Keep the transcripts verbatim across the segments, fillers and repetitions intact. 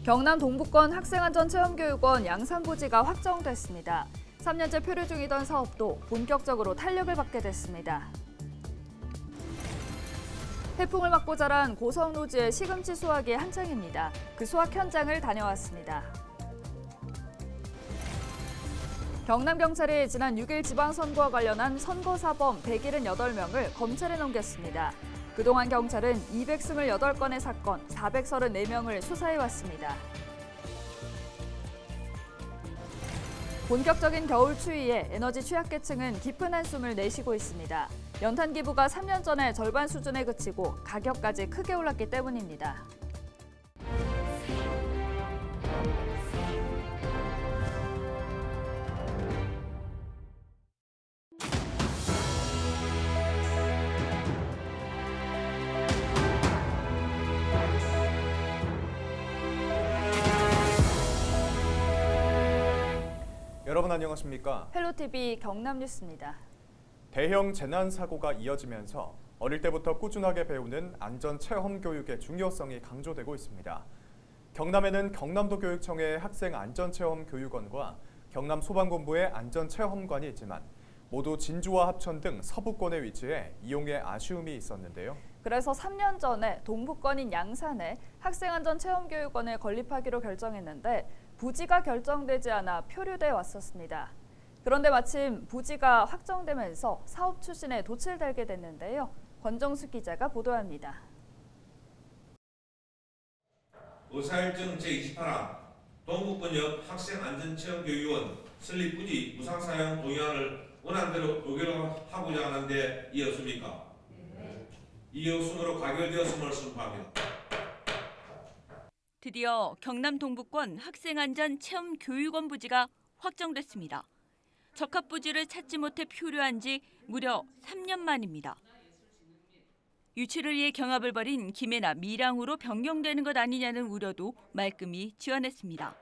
경남 동북권 학생안전체험교육원 양산부지가 확정됐습니다. 삼 년째 표류 중이던 사업도 본격적으로 탄력을 받게 됐습니다. 태풍을 맞고 자란 고성노지의 시금치 수확이 한창입니다. 그 수확 현장을 다녀왔습니다. 경남경찰이 지난 육 일 지방선거와 관련한 선거사범 백칠십팔 명을 검찰에 넘겼습니다. 그동안 경찰은 이백이십팔 건의 사건, 사백삼십사 명을 수사해왔습니다. 본격적인 겨울 추위에 에너지 취약계층은 깊은 한숨을 내쉬고 있습니다. 연탄 기부가 삼 년 전에 절반 수준에 그치고 가격까지 크게 올랐기 때문입니다. 여러분 안녕하십니까? 헬로티비 경남뉴스입니다. 대형 재난사고가 이어지면서 어릴 때부터 꾸준하게 배우는 안전체험교육의 중요성이 강조되고 있습니다. 경남에는 경남도 교육청의 학생안전체험교육원과 경남소방본부의 안전체험관이 있지만 모두 진주와 합천 등 서부권에 위치해 이용에 아쉬움이 있었는데요. 그래서 삼 년 전에 동북권인 양산에 학생안전체험교육원을 건립하기로 결정했는데 부지가 결정되지 않아 표류돼 왔었습니다. 그런데 마침 부지가 확정되면서 사업 추진에 돛을 달게 됐는데요. 권정수 기자가 보도합니다. 의사일정 제이십팔 항 동북권역 학생안전체험교육원 설립 부지 무상사용 동의안을 원안대로 의결하고자 하는데 이었습니까? 네. 이었으므로 가결되었음을 선포합니다. 드디어 경남 동북권 학생안전체험교육원 부지가 확정됐습니다. 적합 부지를 찾지 못해 표류한 지 무려 삼 년 만입니다. 유치를 위해 경합을 벌인 김해나 밀양으로 변경되는 것 아니냐는 우려도 말끔히 지원했습니다.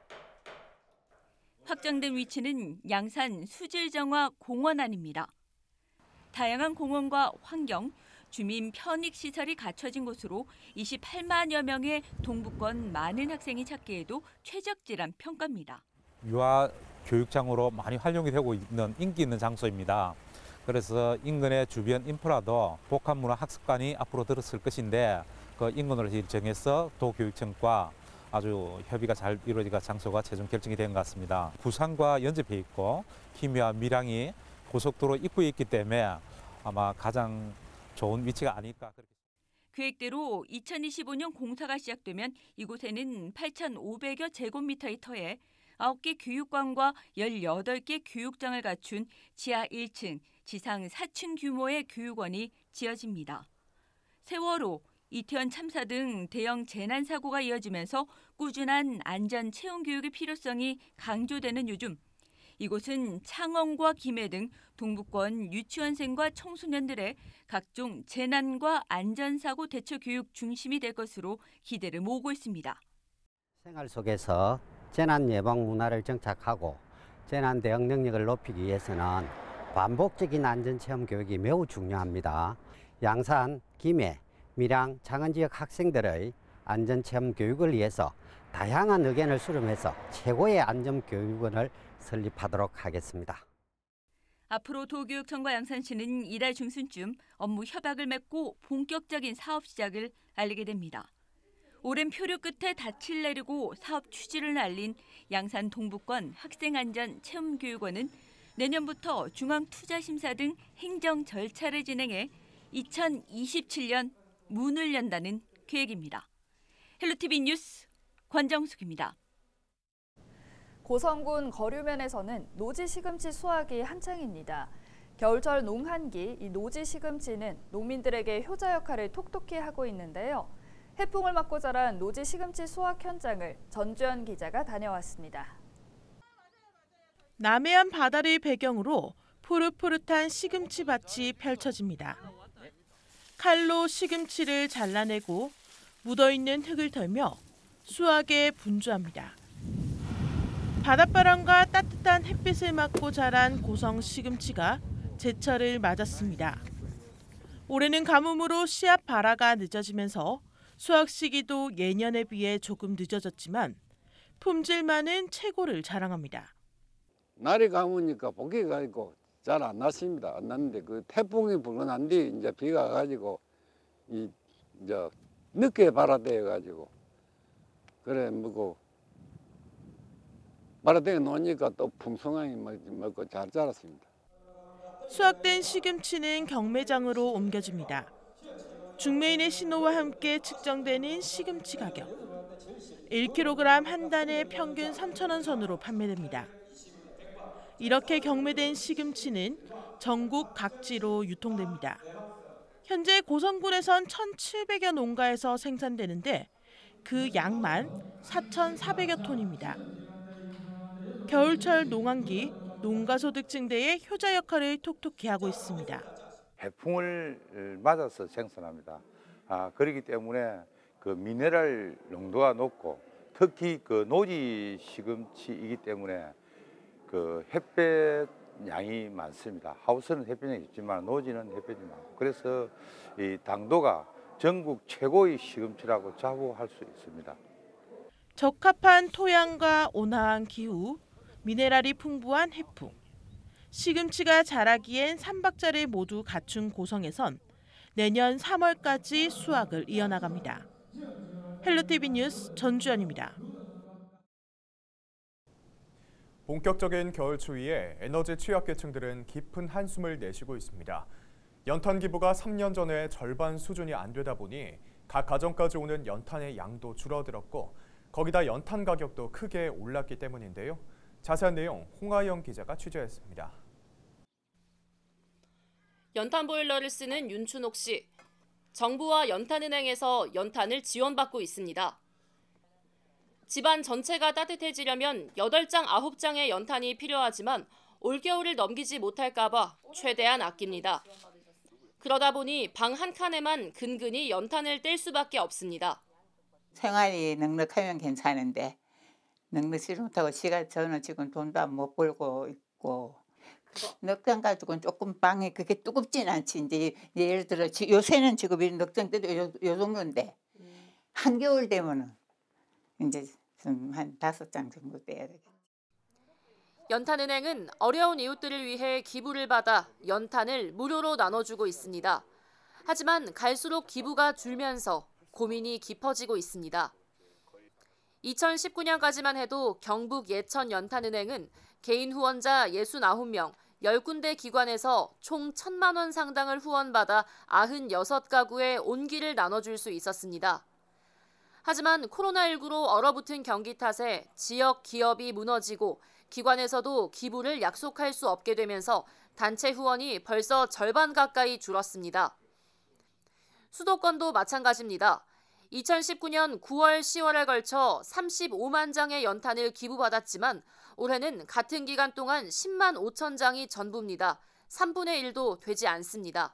확정된 위치는 양산 수질정화 공원 안입니다. 다양한 공원과 환경, 주민 편익시설이 갖춰진 곳으로 이십팔만여 명의 동북권 많은 학생이 찾기에도 최적지란 평가입니다. 유아 교육장으로 많이 활용이 되고 있는 인기 있는 장소입니다. 그래서 인근의 주변 인프라도 복합문화 학습관이 앞으로 들었을 것인데 그 인근으로 정해서 도교육청과 아주 협의가 잘 이루어지가 장소가 최종 결정이 된 것 같습니다. 부산과 연접해 있고 김해와 밀양이 고속도로 입구에 있기 때문에 아마 가장 좋은 위치가 아닐까. 계획대로 이천이십오 년 공사가 시작되면 이곳에는 팔천오백여 제곱미터의 터에 아홉 개 교육관과 열여덟 개 교육장을 갖춘 지하 일 층, 지상 사 층 규모의 교육원이 지어집니다. 세월호, 이태원 참사 등 대형 재난사고가 이어지면서 꾸준한 안전체험교육의 필요성이 강조되는 요즘, 이곳은 창원과 김해 등 동북권 유치원생과 청소년들의 각종 재난과 안전사고 대처 교육 중심이 될 것으로 기대를 모으고 있습니다. 생활 속에서 재난 예방 문화를 정착하고 재난 대응 능력을 높이기 위해서는 반복적인 안전체험 교육이 매우 중요합니다. 양산, 김해, 밀양, 창원 지역 학생들의 안전체험 교육을 위해서 다양한 의견을 수렴해서 최고의 안전교육원을 설립하도록 하겠습니다. 앞으로 도교육청과 양산시는 이달 중순쯤 업무 협약을 맺고 본격적인 사업 시작을 알리게 됩니다. 오랜 표류 끝에 닻을 내리고 사업 취지를 알린 양산 동북권 학생안전체험교육원은 내년부터 중앙투자심사 등 행정 절차를 진행해 이천이십칠 년 문을 연다는 계획입니다. 헬로티비 뉴스 권정숙입니다. 고성군 거류면에서는 노지 시금치 수확이 한창입니다. 겨울철 농한기 이 노지 시금치는 농민들에게 효자 역할을 톡톡히 하고 있는데요. 해풍을 맞고 자란 노지 시금치 수확 현장을 전주현 기자가 다녀왔습니다. 남해안 바다를 배경으로 푸릇푸릇한 시금치 밭이 펼쳐집니다. 칼로 시금치를 잘라내고 묻어있는 흙을 털며 수확에 분주합니다. 바닷바람과 따뜻한 햇빛을 맞고 자란 고성 시금치가 제철을 맞았습니다. 올해는 가뭄으로 씨앗 발화가 늦어지면서 수확 시기도 예년에 비해 조금 늦어졌지만 품질만은 최고를 자랑합니다. 날이 가무니까 복귀가 있고 잘 안 났습니다. 안 났는데 그 태풍이 불고 난 뒤 이제 비가 가지고 이 이제 늦게 발화되어 가지고 그래 뭐고 발화되어 놓으니까 또 풍성하게 먹고 잘 자랐습니다. 수확된 시금치는 경매장으로 옮겨집니다. 중매인의 신호와 함께 측정되는 시금치 가격. 일 킬로그램 한 단에 평균 삼천 원 선으로 판매됩니다. 이렇게 경매된 시금치는 전국 각지로 유통됩니다. 현재 고성군에선 천칠백여 농가에서 생산되는데 그 양만 사천사백여 톤입니다. 겨울철 농한기, 농가소득 증대에 효자 역할을 톡톡히 하고 있습니다. 해풍을 맞아서 생산합니다. 아, 그렇기 때문에 그 미네랄 농도가 높고 특히 그 노지 시금치이기 때문에 그 햇볕 양이 많습니다. 하우스는 햇볕이 있지만 노지는 햇볕이 많고 그래서 이 당도가 전국 최고의 시금치라고 자부할 수 있습니다. 적합한 토양과 온화한 기후, 미네랄이 풍부한 해풍. 시금치가 자라기엔 삼박자를 모두 갖춘 고성에선 내년 삼월까지 수확을 이어나갑니다. 헬로티비 뉴스 전주연입니다. 본격적인 겨울 추위에 에너지 취약계층들은 깊은 한숨을 내쉬고 있습니다. 연탄 기부가 삼 년 전에 절반 수준이 안 되다 보니 각 가정까지 오는 연탄의 양도 줄어들었고 거기다 연탄 가격도 크게 올랐기 때문인데요. 자세한 내용 홍하영 기자가 취재했습니다. 연탄 보일러를 쓰는 윤춘옥 씨. 정부와 연탄은행에서 연탄을 지원받고 있습니다. 집안 전체가 따뜻해지려면 여덟 장, 아홉 장의 연탄이 필요하지만 올겨울을 넘기지 못할까 봐 최대한 아낍니다. 그러다 보니 방 한 칸에만 근근히 연탄을 뗄 수밖에 없습니다. 생활이 넉넉하면 괜찮은데 넉넉지 못하고 시간 저는 지금 돈도 못 벌고 있고 넉장 가지고는 조금 방에 그게 뜨겁진 않지. 이제 예를 들어 요새는 지금 넉장 때도 요, 요 정도인데 한겨울 되면은 이제 좀 한 다섯 장 정도 떼야 되겠다. 연탄은행은 어려운 이웃들을 위해 기부를 받아 연탄을 무료로 나눠주고 있습니다. 하지만 갈수록 기부가 줄면서 고민이 깊어지고 있습니다. 이천십구 년까지만 해도 경북 예천 연탄은행은 개인 후원자 육십구 명, 열 군데 기관에서 총 천만 원 상당을 후원받아 구십육 가구에 온기를 나눠줄 수 있었습니다. 하지만 코로나십구로 얼어붙은 경기 탓에 지역 기업이 무너지고 기관에서도 기부를 약속할 수 없게 되면서 단체 후원이 벌써 절반 가까이 줄었습니다. 수도권도 마찬가지입니다. 이천십구 년 구월, 시월에 걸쳐 삼십오만 장의 연탄을 기부받았지만 올해는 같은 기간 동안 십만 오천 장이 전부입니다. 삼분의 일도 되지 않습니다.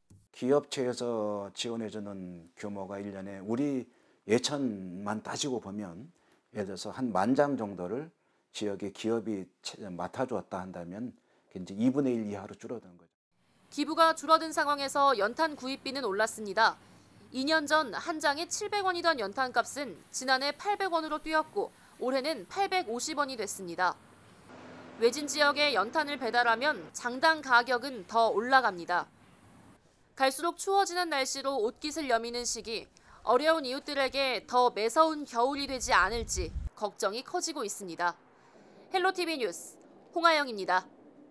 기업체에서 지원해주는 규모가 일 년에 우리 예천만 따지고 보면 예를 들어서 한 만 장 정도를 지역의 기업이 맡아주었다 한다면 이제 이분의 일 이하로 줄어드는 거죠. 기부가 줄어든 상황에서 연탄 구입비는 올랐습니다. 이 년 전 한 장에 칠백 원이던 연탄값은 지난해 팔백 원으로 뛰었고 올해는 팔백오십 원이 됐습니다. 외진 지역에 연탄을 배달하면 장당 가격은 더 올라갑니다. 갈수록 추워지는 날씨로 옷깃을 여미는 시기, 어려운 이웃들에게 더 매서운 겨울이 되지 않을지 걱정이 커지고 있습니다. 헬로티비 뉴스 홍하영입니다.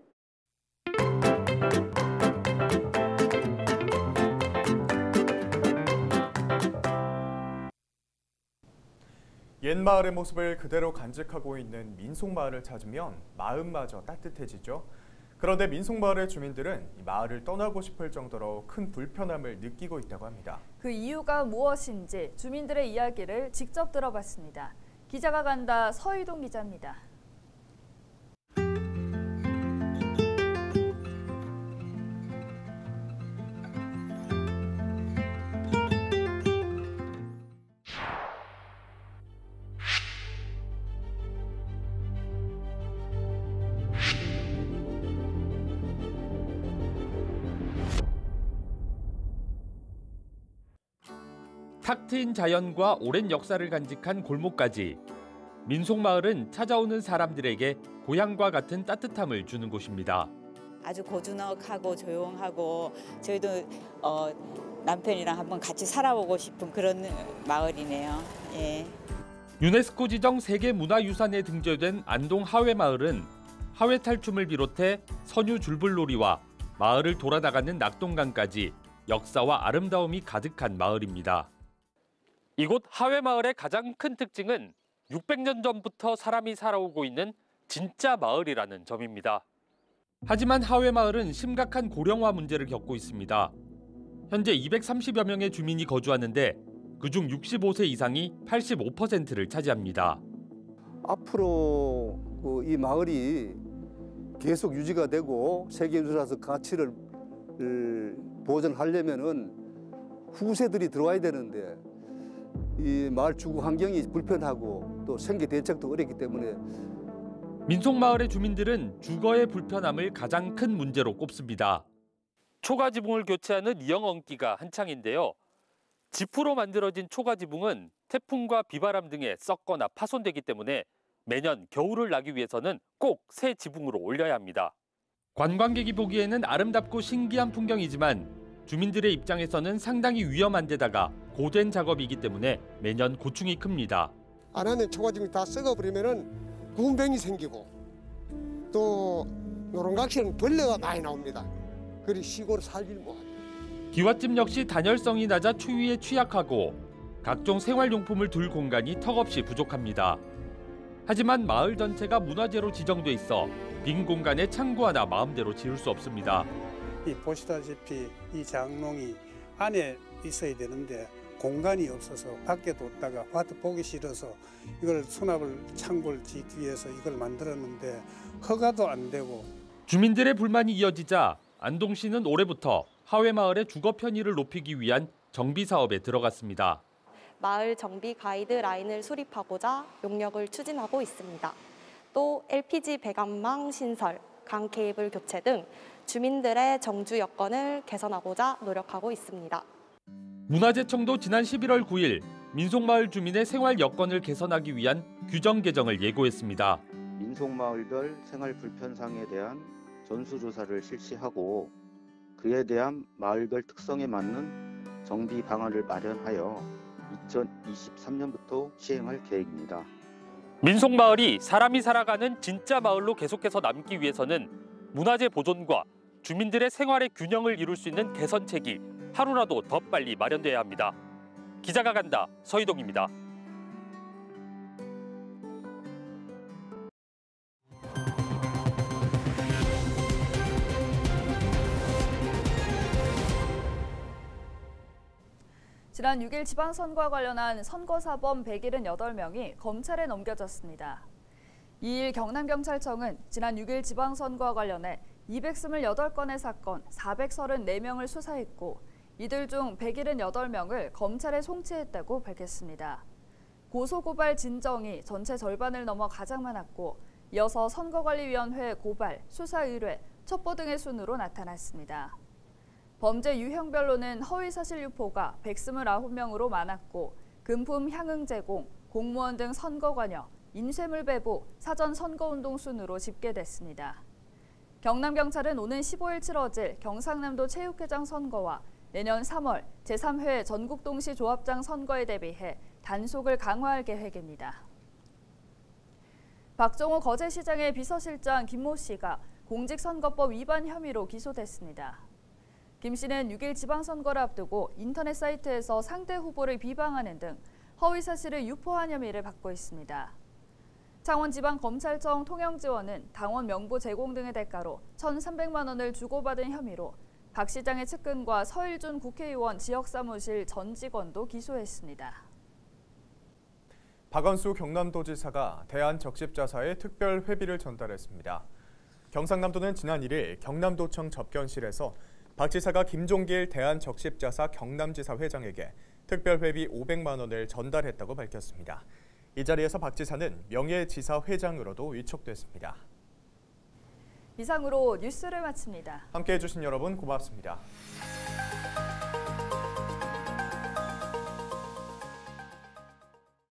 옛 마을의 모습을 그대로 간직하고 있는 민속마을을 찾으면 마음마저 따뜻해지죠. 그런데 민속마을의 주민들은 이 마을을 떠나고 싶을 정도로 큰 불편함을 느끼고 있다고 합니다. 그 이유가 무엇인지 주민들의 이야기를 직접 들어봤습니다. 기자가 간다 서희동 기자입니다. 탁 트인 자연과 오랜 역사를 간직한 골목까지 민속마을은 찾아오는 사람들에게 고향과 같은 따뜻함을 주는 곳입니다. 아주 고즈넉하고 조용하고 저희도 어, 남편이랑 한번 같이 살아보고 싶은 그런 마을이네요. 예. 유네스코 지정 세계문화유산에 등재된 안동 하회마을은 하회 탈춤을 비롯해 선유 줄불놀이와 마을을 돌아다가는 낙동강까지 역사와 아름다움이 가득한 마을입니다. 이곳 하회마을의 가장 큰 특징은 육백 년 전부터 사람이 살아오고 있는 진짜 마을이라는 점입니다. 하지만 하회마을은 심각한 고령화 문제를 겪고 있습니다. 현재 이백삼십여 명의 주민이 거주하는데 그중 육십오 세 이상이 팔십오 퍼센트를 차지합니다. 앞으로 이 마을이 계속 유지가 되고 세계유산으로서 가치를 보존하려면은 후세들이 들어와야 되는데 이 마을 주거 환경이 불편하고 또 생계 대책도 어렵기 때문에 민속마을의 주민들은 주거의 불편함을 가장 큰 문제로 꼽습니다. 초가지붕을 교체하는 이영언기가 한창인데요. 지프로 만들어진 초가지붕은 태풍과 비바람 등에 썩거나 파손되기 때문에 매년 겨울을 나기 위해서는 꼭 새 지붕으로 올려야 합니다. 관광객이 보기에는 아름답고 신기한 풍경이지만 주민들의 입장에서는 상당히 위험한 데다가 고된 작업이기 때문에 매년 고충이 큽니다. 안 하면 초가지붕이 다 썩어버리면은 구운병이 생기고 또 노롱각시는 벌레가 많이 나옵니다. 그리 시골 살질 못하죠. 기와집 역시 단열성이 낮아 추위에 취약하고 각종 생활용품을 둘 공간이 턱없이 부족합니다. 하지만 마을 전체가 문화재로 지정돼 있어 빈 공간에 창고 하나 마음대로 지을 수 없습니다. 이 보시다시피 이 장롱이 안에 있어야 되는데 공간이 없어서 밖에 뒀다가 와도 보기 싫어서 이걸 수납을 창고를 짓기 위해서 이걸 만들었는데 허가도 안 되고. 주민들의 불만이 이어지자 안동시는 올해부터 하회마을의 주거 편의를 높이기 위한 정비 사업에 들어갔습니다. 마을 정비 가이드라인을 수립하고자 용역을 추진하고 있습니다. 또 엘피지 배관망 신설, 강 케이블 교체 등 주민들의 정주 여건을 개선하고자 노력하고 있습니다. 문화재청도 지난 십일월 구일 민속마을 주민의 생활 여건을 개선하기 위한 규정 개정을 예고했습니다. 민속마을별 생활 불편상에 대한 전수조사를 실시하고 그에 대한 마을별 특성에 맞는 정비 방안을 마련하여 이천이십삼 년부터 시행할 계획입니다. 민속마을이 사람이 살아가는 진짜 마을로 계속해서 남기 위해서는 문화재 보존과 주민들의 생활의 균형을 이룰 수 있는 개선책이 하루라도 더 빨리 마련돼야 합니다. 기자가 간다, 서희동입니다. 지난 육 일 지방선거와 관련한 선거사범 백칠십팔 명이 검찰에 넘겨졌습니다. 이일 경남경찰청은 지난 육 일 지방선거와 관련해 이백이십팔 건의 사건 사백삼십사 명을 수사했고 이들 중 백칠십팔 명을 검찰에 송치했다고 밝혔습니다. 고소고발 진정이 전체 절반을 넘어 가장 많았고 이어서 선거관리위원회 고발, 수사 의뢰, 첩보 등의 순으로 나타났습니다. 범죄 유형별로는 허위사실 유포가 백이십구 명으로 많았고 금품 향응 제공, 공무원 등 선거 관여, 인쇄물 배부, 사전 선거운동 순으로 집계됐습니다. 경남경찰은 오는 십오일 치러질 경상남도 체육회장 선거와 내년 삼월 제삼 회 전국동시조합장 선거에 대비해 단속을 강화할 계획입니다. 박정호 거제시장의 비서실장 김모 씨가 공직선거법 위반 혐의로 기소됐습니다. 김 씨는 육 일 지방선거를 앞두고 인터넷 사이트에서 상대 후보를 비방하는 등 허위사실을 유포한 혐의를 받고 있습니다. 창원지방검찰청 통영지원은 당원 명부 제공 등의 대가로 천삼백만 원을 주고받은 혐의로 박 시장의 측근과 서일준 국회의원 지역사무실 전 직원도 기소했습니다. 박원수 경남도지사가 대한적십자사에 특별 회비를 전달했습니다. 경상남도는 지난 일일 경남도청 접견실에서 박 지사가 김종길 대한적십자사 경남지사 회장에게 특별회비 오백만 원을 전달했다고 밝혔습니다. 이 자리에서 박 지사는 명예지사 회장으로도 위촉됐습니다. 이상으로 뉴스를 마칩니다. 함께해 주신 여러분 고맙습니다.